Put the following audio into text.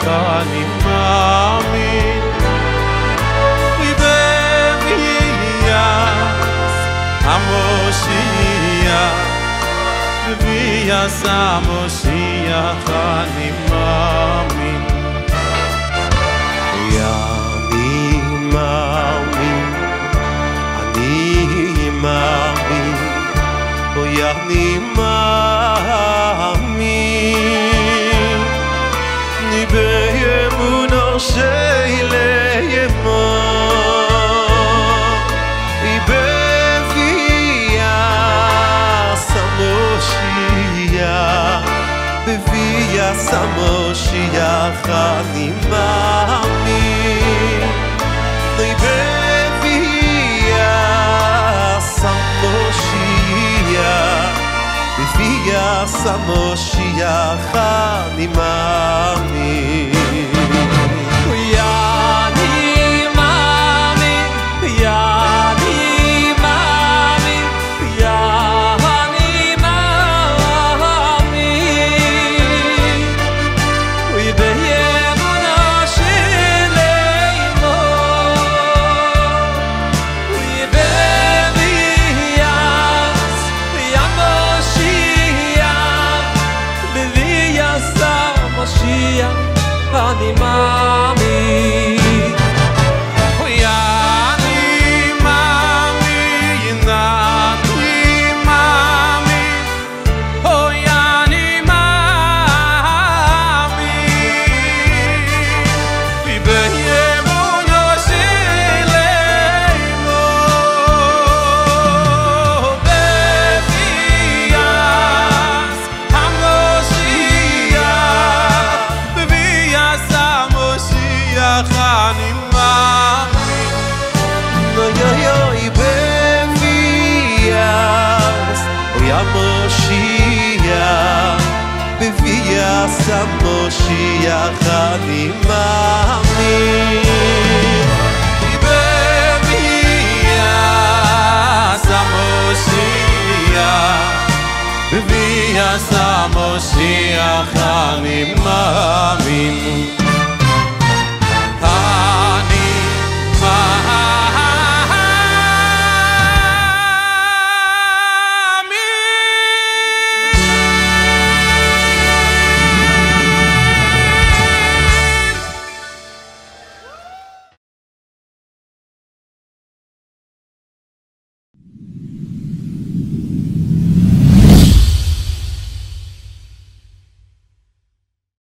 אני מאמין בביאת המשיח בביאת המשיח אני מאמין אני מאמין אני מאמין אני באמונה שלאמור אני בביאת המשיח בביאת המשיח אני מאמין אני בביאת המשיח בביאת המשיח אני מאמין אני מאמין אני מאמין אני מאמין באמונה שלאמור בביאת המשיח בביאת המשיח אני מאמין בביאת המשיח בביאת המשיח אני מאמין